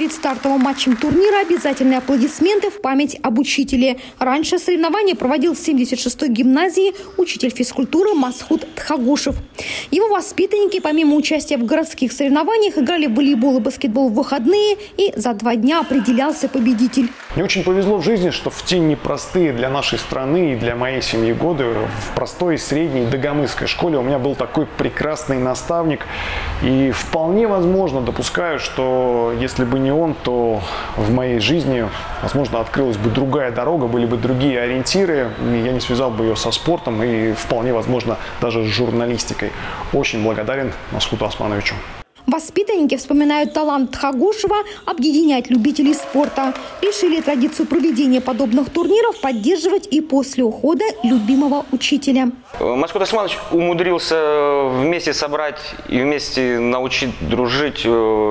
Перед стартовым матчем турнира обязательные аплодисменты в память об учителе. Раньше соревнования проводил в 76-й гимназии учитель физкультуры Масхут Тхагушев. Его воспитанники, помимо участия в городских соревнованиях, играли в волейбол и баскетбол в выходные, и за 2 дня определялся победитель. Мне очень повезло в жизни, что в те непростые для нашей страны и для моей семьи годы в простой средней дагомысской школе у меня был такой прекрасный наставник. И вполне возможно, допускаю, что если бы не он, то в моей жизни, возможно, открылась бы другая дорога, были бы другие ориентиры. Я не связал бы ее со спортом и вполне возможно даже с журналистикой. Очень благодарен Масхуту Османовичу. Воспитанники вспоминают талант Тхагушева объединять любителей спорта. Решили традицию проведения подобных турниров поддерживать и после ухода любимого учителя. Масхут Османович умудрился вместе собрать и вместе научить дружить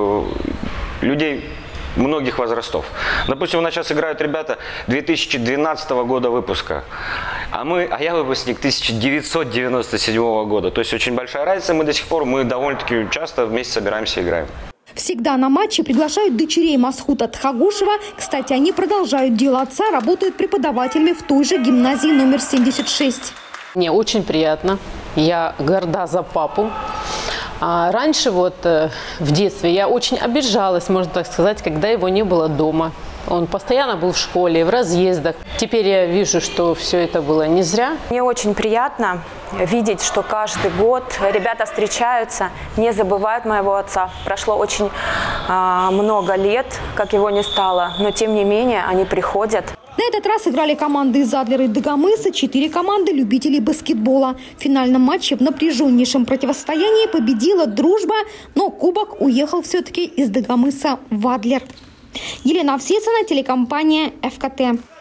людей многих возрастов. Допустим, у нас сейчас играют ребята 2012 года выпуска, а я выпускник 1997 года. То есть очень большая разница, мы довольно-таки часто вместе собираемся и играем. Всегда на матчи приглашают дочерей Масхута Тхагушева. Кстати, они продолжают дело отца, работают преподавателями в той же гимназии номер 76. Мне очень приятно. Я горда за папу. А раньше, в детстве, я очень обижалась, можно так сказать, когда его не было дома. Он постоянно был в школе, в разъездах. Теперь я вижу, что все это было не зря. Мне очень приятно видеть, что каждый год ребята встречаются, не забывают моего отца. Прошло очень много лет, как его не стало, но тем не менее они приходят. На этот раз играли команды из Адлера и Дагомыса, 4 команды любителей баскетбола. В финальном матче в напряженнейшем противостоянии победила «Дружба», но кубок уехал все-таки из Дагомыса в Адлер. Елена Овсецина, телекомпания ФКТ.